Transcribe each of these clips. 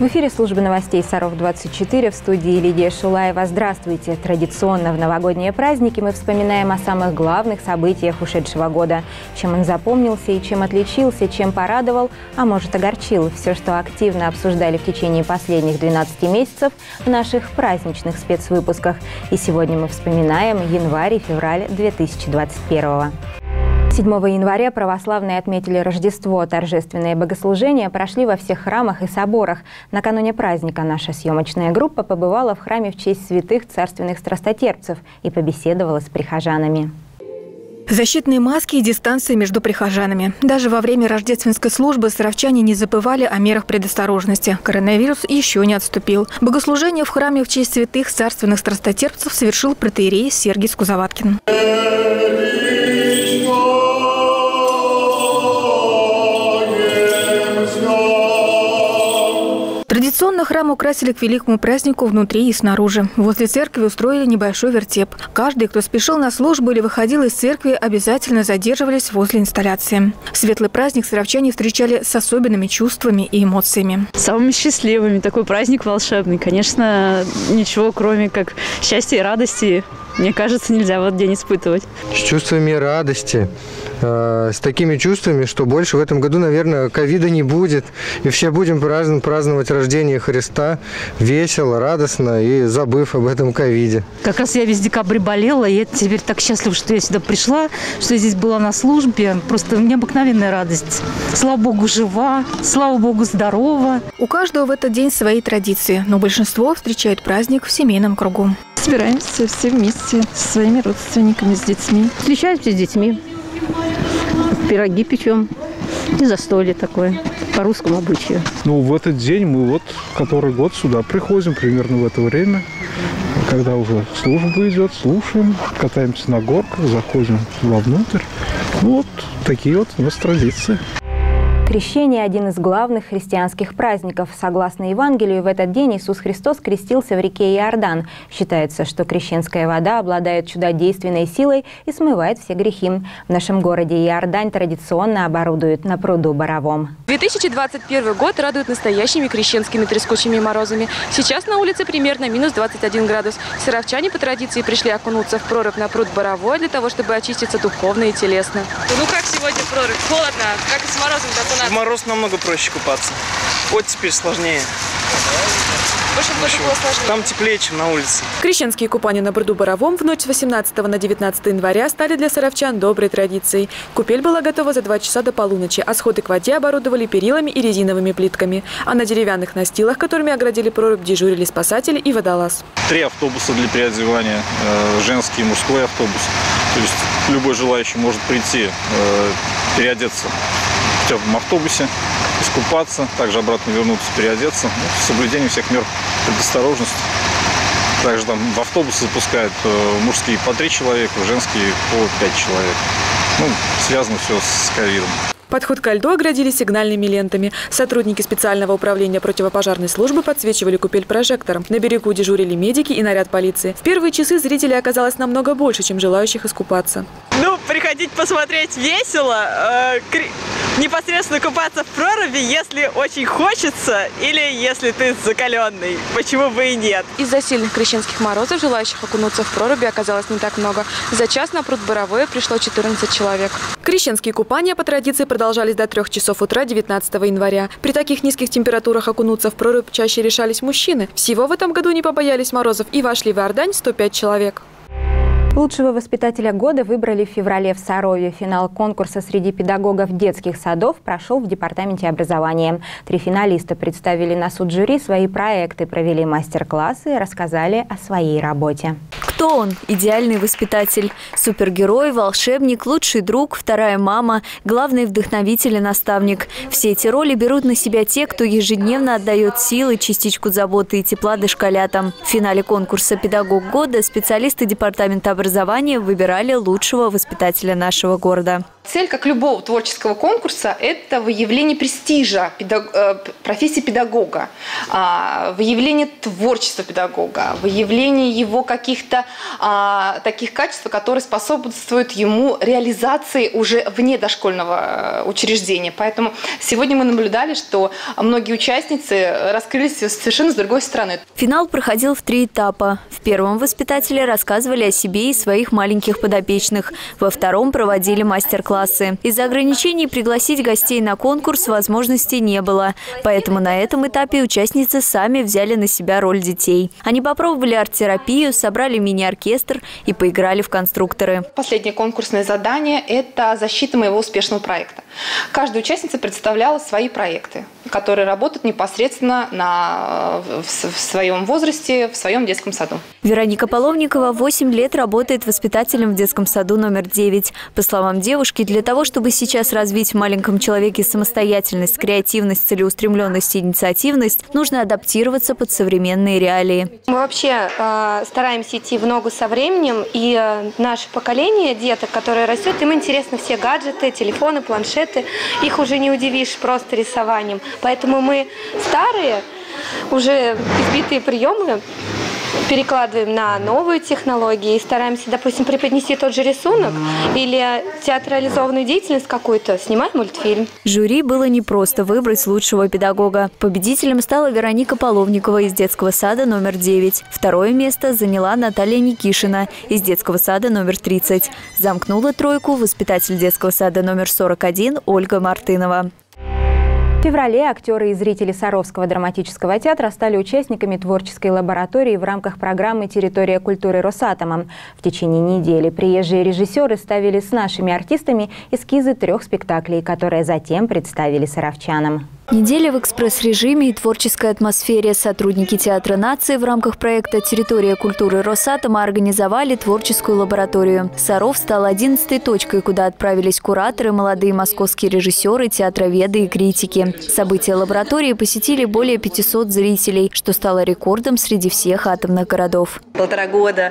В эфире службы новостей Саров-24, в студии Лидия Шулаева. Здравствуйте! Традиционно в новогодние праздники мы вспоминаем о самых главных событиях ушедшего года. Чем он запомнился и чем отличился, чем порадовал, а может огорчил. Все, что активно обсуждали в течение последних 12 месяцев в наших праздничных спецвыпусках. И сегодня мы вспоминаем январь и февраль 2021-го. 7 января православные отметили Рождество. Торжественные богослужения прошли во всех храмах и соборах. Накануне праздника наша съемочная группа побывала в храме в честь святых царственных страстотерпцев и побеседовала с прихожанами. Защитные маски и дистанция между прихожанами. Даже во время рождественской службы саровчане не забывали о мерах предосторожности. Коронавирус еще не отступил. Богослужение в храме в честь святых царственных страстотерпцев совершил протоиерей Сергий Скузоваткин. Традиционно храм украсили к великому празднику внутри и снаружи. Возле церкви устроили небольшой вертеп. Каждый, кто спешил на службу или выходил из церкви, обязательно задерживались возле инсталляции. Светлый праздник саровчане встречали с особенными чувствами и эмоциями. Самыми счастливыми. Такой праздник волшебный. Конечно, ничего, кроме как счастья и радости, мне кажется, нельзя в этот день испытывать. С чувствами радости, с такими чувствами, что больше в этом году, наверное, ковида не будет. И все будем праздновать рождение Христа весело, радостно и забыв об этом ковиде. Как раз я весь декабрь болела, и я теперь так счастлива, что я сюда пришла, что я здесь была на службе. Просто необыкновенная радость. Слава Богу, жива, слава Богу, здорова. У каждого в этот день свои традиции, но большинство встречают праздник в семейном кругу. Собираемся все вместе со своими родственниками, с детьми. Встречаемся с детьми, пироги печем и застолье такое, по русскому обычаю. Ну, в этот день мы вот который год сюда приходим, примерно в это время, когда уже служба идет, слушаем, катаемся на горках, заходим вовнутрь. Ну, вот такие вот у нас традиции. Крещение – один из главных христианских праздников. Согласно Евангелию, в этот день Иисус Христос крестился в реке Иордан. Считается, что крещенская вода обладает чудодейственной силой и смывает все грехи. В нашем городе Иордань традиционно оборудуют на пруду Боровом. 2021 год радует настоящими крещенскими трескучими морозами. Сейчас на улице примерно минус 21 градус. Саровчане по традиции пришли окунуться в прорубь на пруд Боровой для того, чтобы очиститься духовно и телесно. Ну как сегодня прорубь? Холодно, как и с морозом окунаться? В мороз намного проще купаться. Вот теперь сложнее. В прошлом году было сложнее. Там теплее, чем на улице. Крещенские купания на пруду Боровом в ночь с 18 на 19 января стали для саровчан доброй традицией. Купель была готова за 2 часа до полуночи, а сходы к воде оборудовали перилами и резиновыми плитками. А на деревянных настилах, которыми оградили прорубь, дежурили спасатели и водолаз. 3 автобуса для переодевания, женский и мужской автобус. То есть любой желающий может прийти, переодеться в теплом автобусе, искупаться, также обратно вернуться, переодеться, с соблюдением всех мер предосторожности. Также там в автобусы запускают мужские по 3 человека, женские по 5 человек. Ну, связано все с ковидом. Подход ко льду оградили сигнальными лентами. Сотрудники специального управления противопожарной службы подсвечивали купель прожектором. На берегу дежурили медики и наряд полиции. В первые часы зрителей оказалось намного больше, чем желающих искупаться. Ну, приходить посмотреть весело, непосредственно купаться в проруби, если очень хочется или если ты закаленный. Почему бы и нет? Из-за сильных крещенских морозов желающих окунуться в проруби оказалось не так много. За час на пруд Боровой пришло 14 человек. Крещенские купания по традиции продолжались до 3 часов утра 19 января. При таких низких температурах окунуться в прорубь чаще решались мужчины. Всего в этом году не побоялись морозов и вошли в Иордань 105 человек. Лучшего воспитателя года выбрали в феврале в Сарове. Финал конкурса среди педагогов детских садов прошел в департаменте образования. 3 финалиста представили на суд жюри свои проекты, провели мастер-классы и рассказали о своей работе. Кто он? Идеальный воспитатель. Супергерой, волшебник, лучший друг, вторая мама, главный вдохновитель и наставник. Все эти роли берут на себя те, кто ежедневно отдает силы, частичку заботы и тепла дошколятам. В финале конкурса «Педагог года» специалисты департамента образования выбирали лучшего воспитателя нашего города. Цель, как любого творческого конкурса, это выявление престижа профессии педагога, выявление творчества педагога, выявление его каких-то таких качеств, которые способствуют ему реализации уже вне дошкольного учреждения. Поэтому сегодня мы наблюдали, что многие участницы раскрылись совершенно с другой стороны. Финал проходил в 3 этапа. В первом воспитатели рассказывали о себе и своих маленьких подопечных. Во втором проводили мастер-классы. Из-за ограничений пригласить гостей на конкурс возможности не было. Поэтому на этом этапе участницы сами взяли на себя роль детей. Они попробовали арт-терапию, собрали мини-оркестр и поиграли в конструкторы. Последнее конкурсное задание – это защита моего успешного проекта. Каждая участница представляла свои проекты, которые работают непосредственно в своем возрасте, в своем детском саду. Вероника Половникова 8 лет работает воспитателем в детском саду номер 9. По словам девушки, для того, чтобы сейчас развить в маленьком человеке самостоятельность, креативность, целеустремленность и инициативность, нужно адаптироваться под современные реалии. Мы вообще стараемся идти в ногу со временем, и наше поколение деток, которое растет, им интересны все гаджеты, телефоны, планшеты. Их уже не удивишь просто рисованием. Поэтому мы старые, уже избитые приемы перекладываем на новые технологии и стараемся, допустим, преподнести тот же рисунок или театрализованную деятельность какую-то, снимать мультфильм. Жюри было непросто выбрать лучшего педагога. Победителем стала Вероника Половникова из детского сада номер 9. Второе место заняла Наталья Никишина из детского сада номер 30. Замкнула тройку воспитатель детского сада номер 41 Ольга Мартынова. В феврале актеры и зрители Саровского драматического театра стали участниками творческой лаборатории в рамках программы «Территория культуры Росатома». В течение недели приезжие режиссеры ставили с нашими артистами эскизы 3 спектаклей, которые затем представили саровчанам. Неделя в экспресс-режиме и творческой атмосфере. Сотрудники Театра нации в рамках проекта «Территория культуры Росатома» организовали творческую лабораторию. Саров стал 11-й точкой, куда отправились кураторы, молодые московские режиссеры, театроведы и критики. События лаборатории посетили более 500 зрителей, что стало рекордом среди всех атомных городов. 1,5 года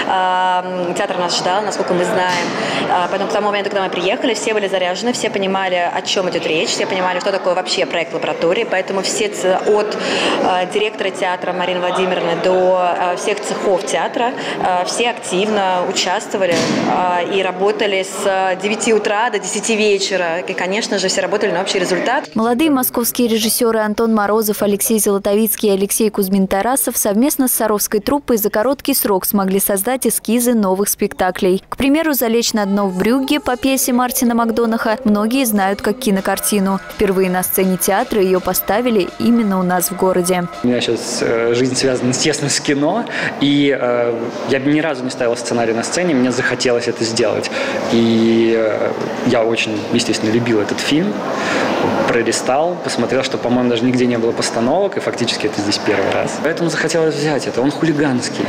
театр нас ждал, насколько мы знаем. Поэтому к тому моменту, когда мы приехали, все были заряжены, все понимали, о чем идет речь, все понимали, что такое вообще проект лаборатории, поэтому все от директора театра Марины Владимировны до всех цехов театра все активно участвовали и работали с 9 утра до 10 вечера. И, конечно же, все работали на общий результат. Молодые московские режиссеры Антон Морозов, Алексей Золотовицкий и Алексей Кузьмин-Тарасов совместно с Саровской труппой за короткий срок смогли создать эскизы новых спектаклей. К примеру, «Залечь на дно в Брюгге» по пьесе Мартина Макдонаха многие знают как кинокартину. Впервые на сцене театра ее поставили именно у нас в городе. У меня сейчас жизнь связана, естественно, с кино, и я ни разу не ставила сценарий на сцене, мне захотелось это сделать. И я очень, естественно, любил этот фильм, пролистал, посмотрел, что, по-моему, даже нигде не было постановок, и фактически это здесь первый раз. Поэтому захотелось взять это. Он хулиганский.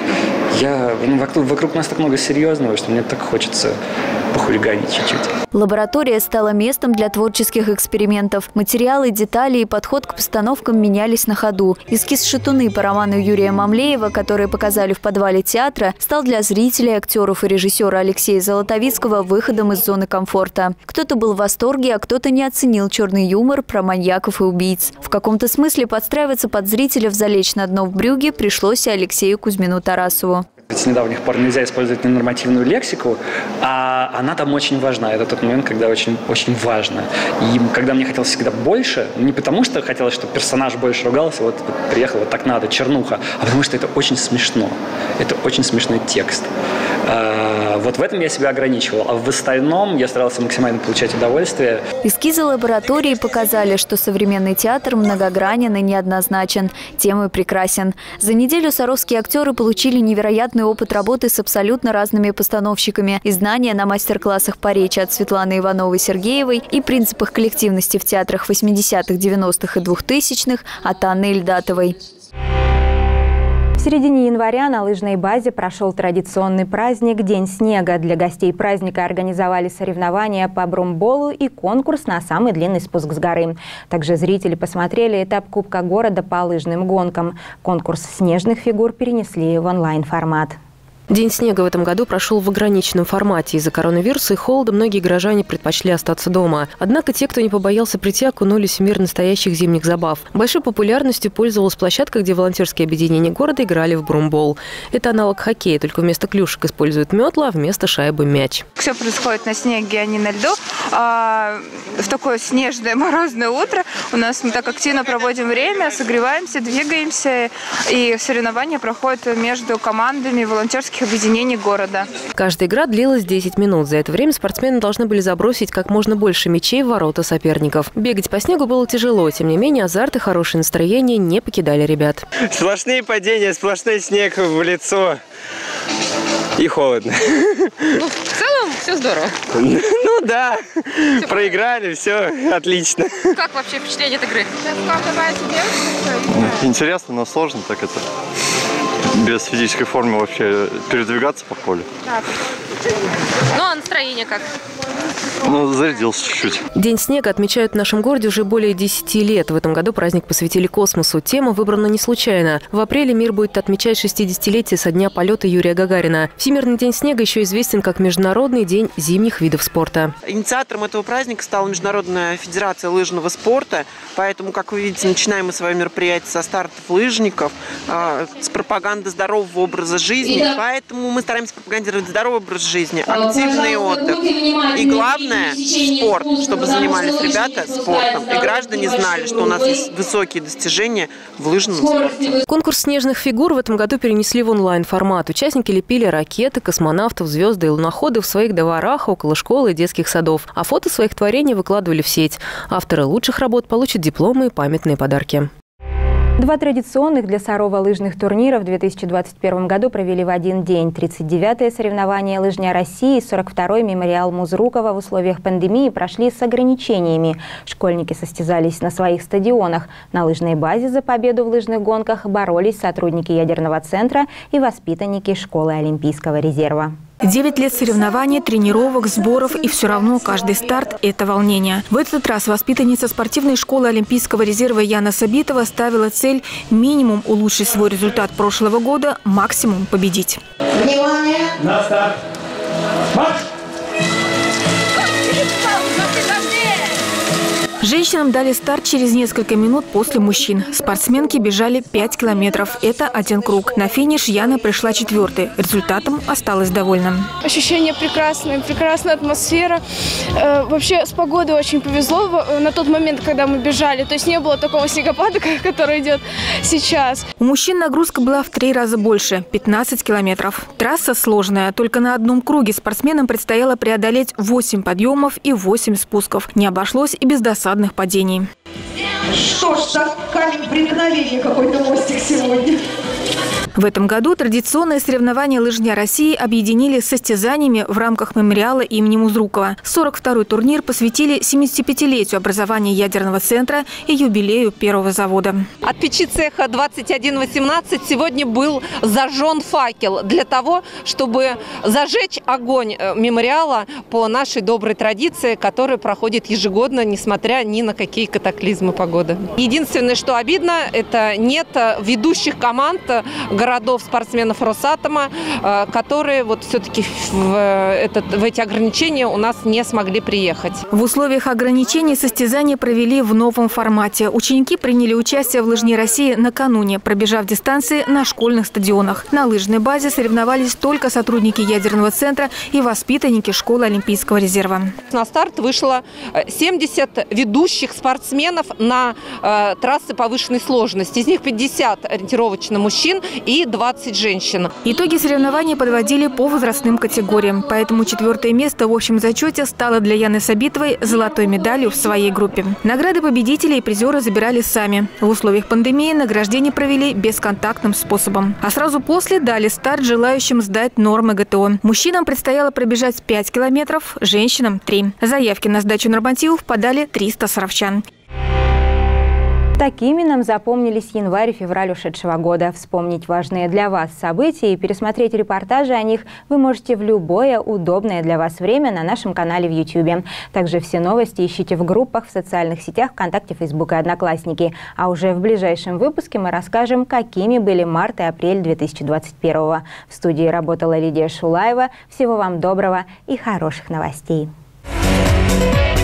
Вокруг нас так много серьезного, что мне так хочется похулиганить чуть-чуть. Лаборатория стала местом для творческих экспериментов. Материалы, детали и подход к постановкам менялись на ходу. Эскиз «Шатуны» по роману Юрия Мамлеева, который показали в подвале театра, стал для зрителей, актеров и режиссера Алексея Золотовицкого выходом из зоны комфорта. Кто-то был в восторге, а кто-то не оценил черный юмор про маньяков и убийц. В каком-то смысле подстраиваться под зрителя в «Залечь на дно в Брюгге» пришлось и Алексею Кузьмину-Тарасову. С недавних пор нельзя использовать ненормативную лексику, а она там очень важна. Это тот момент, когда очень, очень важно. И когда мне хотелось всегда больше, не потому что хотелось, чтобы персонаж больше ругался, вот приехал, вот так надо, чернуха, а потому что это очень смешно. Это очень смешной текст. Вот в этом я себя ограничивал. А в остальном я старался максимально получать удовольствие. Эскизы лаборатории показали, что современный театр многогранен и неоднозначен. Тем и прекрасен. За неделю саровские актеры получили невероятный опыт работы с абсолютно разными постановщиками и знания на мастер-классах по речи от Светланы Ивановой-Сергеевой и принципах коллективности в театрах 80-х, 90-х и 2000-х от Анны Ильдатовой. В середине января на лыжной базе прошел традиционный праздник «День снега». Для гостей праздника организовали соревнования по брумболу и конкурс на самый длинный спуск с горы. Также зрители посмотрели этап Кубка города по лыжным гонкам. Конкурс снежных фигур перенесли в онлайн-формат. День снега в этом году прошел в ограниченном формате. Из-за коронавируса и холода многие горожане предпочли остаться дома. Однако те, кто не побоялся прийти, окунулись в мир настоящих зимних забав. Большой популярностью пользовалась площадка, где волонтерские объединения города играли в брумбол. Это аналог хоккея, только вместо клюшек используют метла, а вместо шайбы мяч. Все происходит на снеге, а не на льду. В такое снежное морозное утро у нас мы так активно проводим время, согреваемся, двигаемся, и соревнования проходят между командами волонтерских объединений города. Каждая игра длилась 10 минут. За это время спортсмены должны были забросить как можно больше мячей в ворота соперников. Бегать по снегу было тяжело, тем не менее азарт и хорошее настроение не покидали ребят. Сплошные падения, сплошной снег в лицо и холодно. Ну, в целом все здорово. Ну да, все проиграли, все отлично. Как вообще впечатление от игры? Интересно, но сложно так это. Без физической формы вообще передвигаться по полю. Так. Ну, а настроение как? Ну, зарядился чуть-чуть. День снега отмечают в нашем городе уже более 10 лет. В этом году праздник посвятили космосу. Тема выбрана не случайно. В апреле мир будет отмечать 60-летие со дня полета Юрия Гагарина. Всемирный день снега еще известен как Международный день зимних видов спорта. Инициатором этого праздника стала Международная федерация лыжного спорта. Поэтому, как вы видите, начинаем мы свое мероприятие со стартов лыжников, с пропаганды здорового образа жизни. Поэтому мы стараемся пропагандировать здоровый образ жизни, активный отдых. И главное – спорт, чтобы занимались ребята спортом. И граждане знали, что у нас есть высокие достижения в лыжном спорте. Конкурс снежных фигур в этом году перенесли в онлайн-формат. Участники лепили ракеты, космонавтов, звезды и луноходы в своих дворах, около школы и детских садов. А фото своих творений выкладывали в сеть. Авторы лучших работ получат дипломы и памятные подарки. Два традиционных для Сарова лыжных турнира в 2021 году провели в один день. 39-е соревнования «Лыжня России» и 42-й мемориал Музрукова в условиях пандемии прошли с ограничениями. Школьники состязались на своих стадионах. На лыжной базе за победу в лыжных гонках боролись сотрудники ядерного центра и воспитанники школы Олимпийского резерва. 9 лет соревнований, тренировок, сборов, и все равно каждый старт – это волнение. В этот раз воспитанница спортивной школы Олимпийского резерва Яна Сабитова ставила цель минимум улучшить свой результат прошлого года, максимум победить. Внимание! На старт! Марш! Женщинам дали старт через несколько минут после мужчин. Спортсменки бежали 5 километров. Это один круг. На финиш Яна пришла 4-й. Результатом осталась довольна. Ощущения прекрасные, прекрасная атмосфера. Вообще с погодой очень повезло на тот момент, когда мы бежали. То есть не было такого снегопада, который идет сейчас. У мужчин нагрузка была в 3 раза больше – 15 километров. Трасса сложная. Только на одном круге спортсменам предстояло преодолеть 8 подъемов и 8 спусков. Не обошлось и без досадных падений. Что ж, за камень преткновения какой-то мостик сегодня. В этом году традиционные соревнования «Лыжня России» объединили с состязаниями в рамках мемориала имени Музрукова. 42-й турнир посвятили 75-летию образования ядерного центра и юбилею первого завода. От печи цеха 2118 сегодня был зажжен факел для того, чтобы зажечь огонь мемориала по нашей доброй традиции, которая проходит ежегодно, несмотря ни на какие катаклизмы погоды. Единственное, что обидно, это нет ведущих команд городов спортсменов Росатома, которые вот все-таки в эти ограничения у нас не смогли приехать. В условиях ограничений состязания провели в новом формате. Ученики приняли участие в «Лыжне России» накануне, пробежав дистанции на школьных стадионах. На лыжной базе соревновались только сотрудники ядерного центра и воспитанники школы Олимпийского резерва. На старт вышло 70 ведущих спортсменов на трассы повышенной сложности. Из них 50 ориентировочно мужчин и 20 женщин. Итоги соревнований подводили по возрастным категориям. Поэтому 4-е место в общем зачете стало для Яны Сабитовой золотой медалью в своей группе. Награды победителей и призеры забирали сами. В условиях пандемии награждение провели бесконтактным способом. А сразу после дали старт желающим сдать нормы ГТО. Мужчинам предстояло пробежать 5 километров, женщинам – 3. Заявки на сдачу нормативов подали 300 саровчан. Такими нам запомнились январь и февраль ушедшего года. Вспомнить важные для вас события и пересмотреть репортажи о них вы можете в любое удобное для вас время на нашем канале в YouTube. Также все новости ищите в группах в социальных сетях ВКонтакте, Фейсбук и Одноклассники. А уже в ближайшем выпуске мы расскажем, какими были март и апрель 2021. В студии работала Лидия Шулаева. Всего вам доброго и хороших новостей.